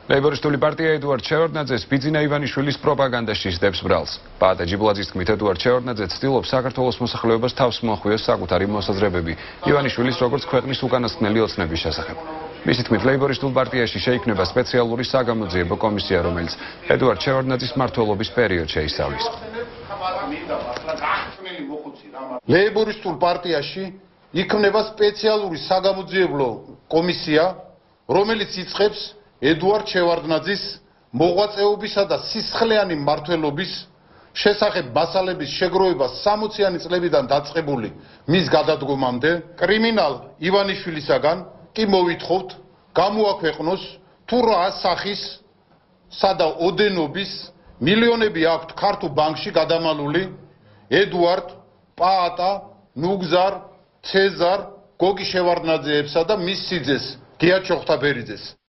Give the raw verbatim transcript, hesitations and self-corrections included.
ლეიბორისტული პარტია ედუარდ შევარდნაძეს ბიძინა ივანიშვილის პროპაგანდაში სდებს ბრალს. პაატა ჯიბლაძის თქმით, ედუარდ შევარდნაძე ცდილობს საქართველოს მოსახლეობას თავს მოხვიოს საკუთარი მოსაზრებები ივანიშვილის როგორც ქვეყნის უკანასკნელი ოცნების შესახებ. მისი თქმით, ლეიბორისტულ პარტიაში შეიქმნება სპეციალური საგამოძიებო კომისია, რომელიც ედუარდ შევარდნაძის მმართველობის პერიოდს შეისწავლის. ლეიბორისტულ პარტიაში იქმნება სპეციალური საგამოძიებო კომისია, რომელიც იწყებს ედუარდ შევარდნაძის მოღვაწეობისა და სისხლიანი მმართველობის შესახებ მასალების შეგროვებას სამოციანი წლებიდან დაწყებული მის გადადგომამდე, კრიმინალ ივანიშვილისაგან კი მოვითხოვთ გამოაქვეყნოს თუ რა სახის სადა ოდენობის მილიონები აქვთ ქართულ ბანკში გადამალული ედუარდ, პაატა, ნუგზარ, ცეზარ, გოგი შევარდნაძეებსა და მის სიძეს გია ჩოხტაბერიძეს.